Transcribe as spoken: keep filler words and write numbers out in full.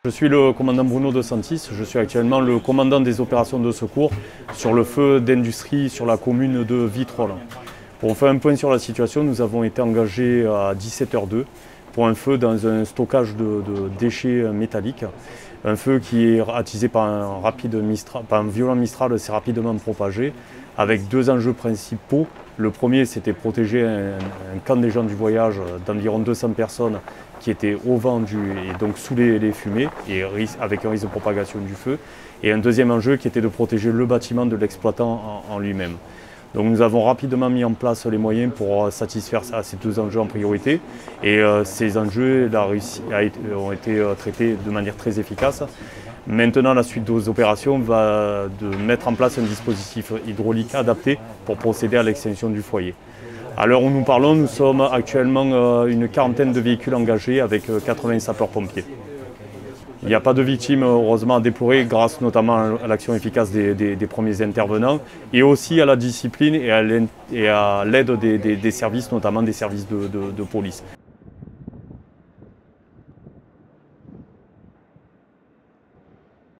Je suis le commandant Bruno De Santis, je suis actuellement le commandant des opérations de secours sur le feu d'industrie sur la commune de Vitrolles. Pour faire un point sur la situation, nous avons été engagés à dix-sept heures deux pour un feu dans un stockage de, de déchets métalliques. Un feu qui est attisé par un, rapide mistral, par un violent mistral, s'est rapidement propagé, avec deux enjeux principaux. Le premier, c'était protéger un, un camp des gens du voyage d'environ deux cents personnes qui étaient au vent du, et donc sous les, les fumées, et avec un risque de propagation du feu. Et un deuxième enjeu qui était de protéger le bâtiment de l'exploitant en, en lui-même. Donc nous avons rapidement mis en place les moyens pour satisfaire à ces deux enjeux en priorité. Et euh, ces enjeux là, a été, ont été euh, traités de manière très efficace. Maintenant, la suite des opérations va de mettre en place un dispositif hydraulique adapté pour procéder à l'extinction du foyer. À l'heure où nous parlons, nous sommes actuellement euh, une quarantaine de véhicules engagés avec euh, quatre-vingts sapeurs-pompiers. Il n'y a pas de victimes, heureusement, à déplorer, grâce notamment à l'action efficace des, des, des premiers intervenants et aussi à la discipline et à l'aide des, des, des services, notamment des services de, de, de police.